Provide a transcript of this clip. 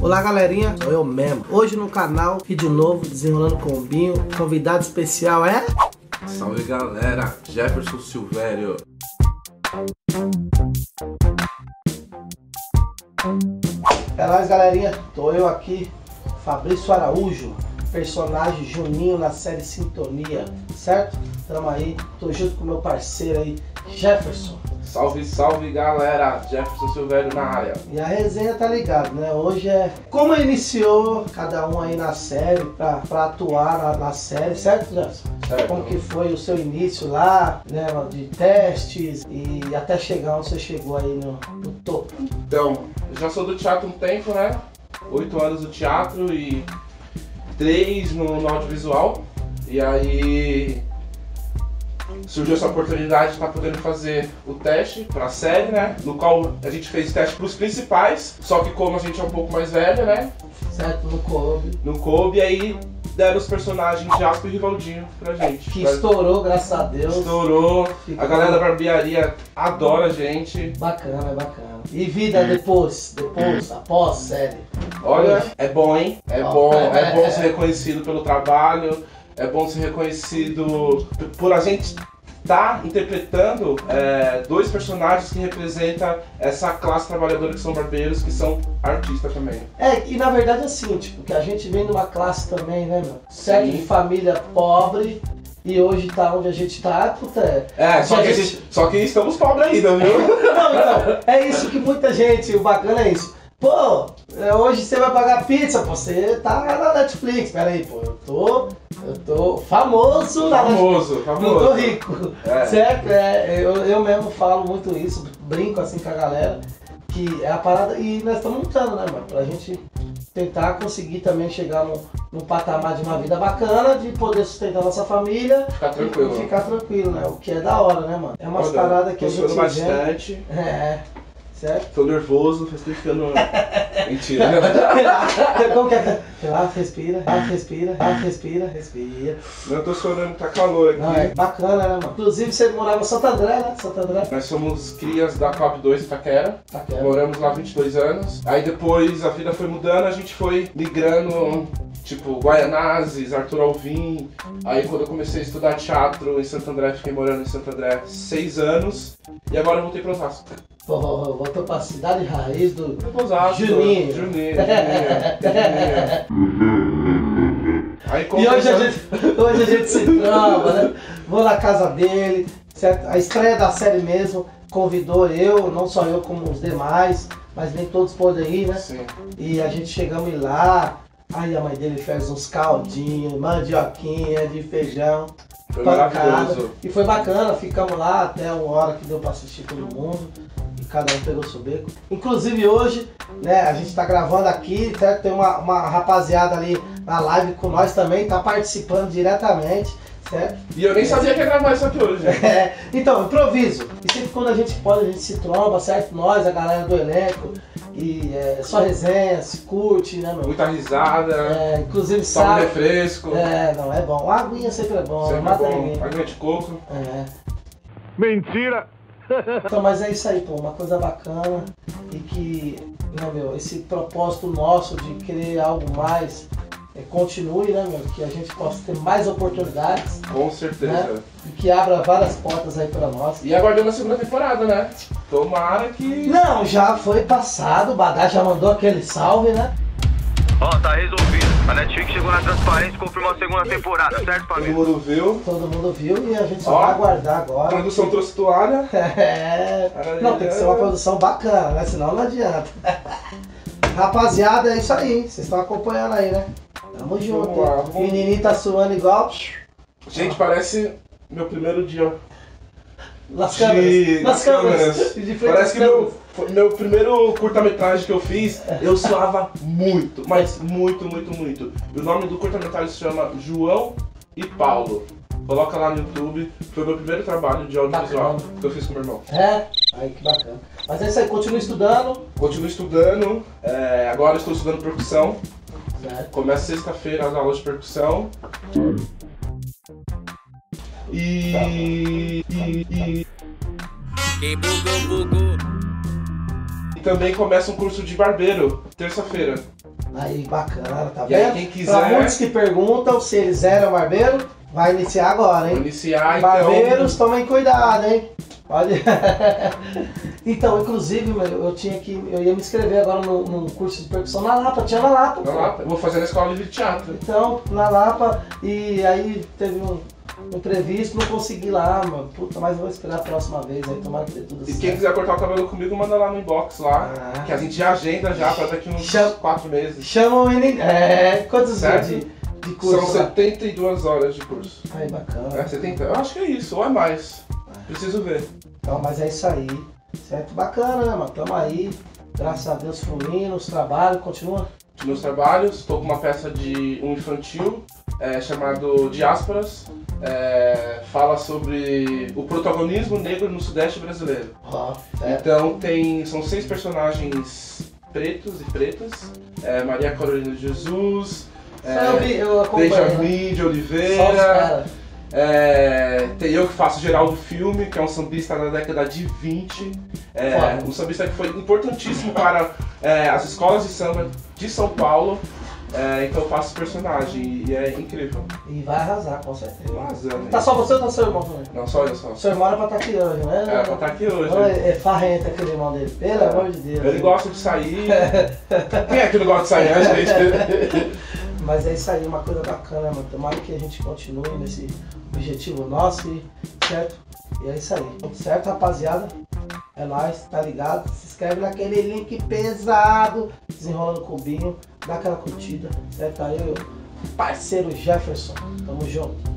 Olá galerinha, sou eu mesmo. Hoje no canal, vídeo novo, Desenrolando Combinho. Convidado especial é... Salve galera, Jefferson Silvério. É nóis galerinha, tô eu aqui, Fabrício Araújo, personagem Juninho na série Sintonia, certo? Tamo aí, tô junto com meu parceiro aí, Jefferson. Salve, salve galera, Jefferson Silvério na área. E a resenha tá ligado, né? Hoje é como iniciou cada um aí na série, pra atuar na série, certo, Jefferson? Certo. Como que foi o seu início lá, né, de testes e até chegar onde você chegou aí no topo? Então, eu já sou do teatro há um tempo, né? 8 anos no teatro e 3 no audiovisual. E aí surgiu essa oportunidade de estar podendo fazer o teste para a série, né? No qual a gente fez teste para os principais, só que como a gente é um pouco mais velho, né? Certo, no coube. No coube, aí deram os personagens Jasper e Rivaldinho pra gente. Que estourou, graças a Deus. Estourou. Ficou... A galera da barbearia adora a gente. Bacana, bacana. E vida depois, após série? Olha, é bom, hein? É bom ser reconhecido pelo trabalho, é bom ser reconhecido por a gente estar interpretando dois personagens que representam essa classe trabalhadora que são barbeiros, que são artistas também. E na verdade assim, tipo, que a gente vem de uma classe também, né, meu? Certo, de família pobre. E hoje tá onde a gente tá, puta. Só que estamos pobres ainda, viu? Não, então, é isso que muita gente, o bacana é isso. Pô, hoje você vai pagar pizza, pô, você tá na Netflix. Pera aí, pô, eu tô famoso na Netflix. Não tô rico, certo? Eu mesmo falo muito isso, brinco assim com a galera, que é a parada, e nós estamos lutando, né, mano, pra gente tentar conseguir também chegar num patamar de uma vida bacana, de poder sustentar nossa família. Ficar tranquilo. E ficar tranquilo, né? O que é da hora, né, mano? É umas paradas que a gente bastante. Certo? Tô nervoso, estou ficando... Mentira. Como que é? Respira. Não tô chorando, tá calor aqui. Não, é bacana, né, mano? Inclusive você morava em Santo André, né? Santo André. Nós somos crias da COP 2 Itaquera. Moramos lá 22 anos. Aí depois a vida foi mudando, a gente foi migrando, tipo, Guaianazes, Arthur Alvim. Aí quando eu comecei a estudar teatro em Santo André, fiquei morando em Santo André 6 anos. E agora eu voltei para Osasco. Voltou pra cidade raiz do Osasco, Juninho. Aí, e hoje a gente se trava, né? Vou na casa dele, certo? A estreia da série mesmo convidou eu, não só eu como os demais, mas nem todos podem ir, né? Sim. E a gente chegamos lá, aí a mãe dele fez uns caldinhos, mandioquinha de feijão. Foi maravilhoso. E foi bacana, ficamos lá até uma hora que deu pra assistir todo mundo. E cada um pegou seu beco. Inclusive hoje, né, a gente tá gravando aqui, certo? Tem uma rapaziada ali na live com nós também, tá participando diretamente, certo? E eu nem sabia que ia gravar isso aqui hoje. Então, improviso. E sempre quando a gente pode, a gente se tromba, certo? Nós, a galera do elenco. E só resenha, se curte, né, meu? Muita risada. Inclusive toma um refresco. Não, é bom. A aguinha sempre é bom. Sempre é bom. Aguinha de coco. Mentira! Então, mas é isso aí, pô, uma coisa bacana e que, né, meu, esse propósito nosso de querer algo mais continue, né, meu, que a gente possa ter mais oportunidades. Com certeza. Né, e que abra várias portas aí pra nós. E aguardando a segunda temporada, né? Tomara que... Não, já foi passado, o Badá já mandou aquele salve, né? Tá resolvido. A Netflix chegou na transparência e confirmou a segunda temporada, certo, família? Todo mundo viu e a gente só vai aguardar agora. A produção trouxe toalha. Não, tem que ser uma produção bacana, né? Senão não adianta. Rapaziada, é isso aí. Vocês estão acompanhando aí, né? Tamo junto. O menininho tá suando igual. Gente, parece meu primeiro dia. Nas câmeras. Parece que meu primeiro curta-metragem que eu fiz, eu suava muito, mas muito. E o nome do curta-metragem se chama João e Paulo. Coloca lá no YouTube, foi o meu primeiro trabalho de audiovisual que eu fiz com meu irmão. Aí que bacana. Mas é isso aí, continua estudando. Continuo estudando, agora estou estudando percussão. Certo. Começa sexta-feira as aulas de percussão. E bugou. também começa um curso de barbeiro, terça-feira. Aí, bacana, tá E aí, vendo? quem quiser- Pra muitos que perguntam se eles eram barbeiro, vai iniciar agora, Vou hein? iniciar, Barbeiros, tomem cuidado, hein? Pode. Então, inclusive, eu ia me inscrever agora num curso de percussão na Lapa, tinha na Lapa. então... pô. Lá, eu vou fazer na escola de teatro. Então, na Lapa, e aí teve um imprevisto, não consegui ir lá, mano. Puta, mas eu vou esperar a próxima vez, aí tomara que dê tudo E certo. quem quiser cortar o cabelo comigo, manda lá no inbox lá, Ah. que a gente já agenda já pra daqui uns Chama- 4 meses. Chama o menino. quantos Certo? dias de curso? São lá? 72 horas de curso. Aí, bacana. É, 70? Eu acho que é isso, ou é mais. Preciso ver. Então, mas é isso aí. Certo? Bacana, né, mano? Tamo aí. Graças a Deus fluindo, os trabalhos, continua. Dos meus trabalhos, estou com uma peça de um infantil chamado Diásporas. Fala sobre o protagonismo negro no Sudeste brasileiro. Ó, certo. Então são 6 personagens pretos e pretas. Maria Carolina de Jesus, Eu acompanhei. né? Benjamin de Só os Oliveira. caras. Tem eu que faço Geraldo Filme, que é um sambista da década de 20. Foda. Um sambista que foi importantíssimo para as escolas de samba de São Paulo. Então eu faço esse personagem e é incrível. E vai arrasar, com certeza. Arrasando. Tá só você ou tá seu irmão também? Não, só eu só. Seu irmão era pra estar aqui hoje, né? Pra estar aqui hoje. Não, é farrento aquele irmão dele, pelo amor de Deus. Ele gosta de sair. Quem é que não gosta de sair, né, gente? Mas é isso aí, uma coisa bacana, mano. Tomara que a gente continue nesse objetivo nosso, certo? E é isso aí. Certo, rapaziada? É nóis, tá ligado? Se inscreve naquele link pesado, desenrolando o cubinho, dá aquela curtida, certo? Aí, parceiro Jefferson, tamo junto.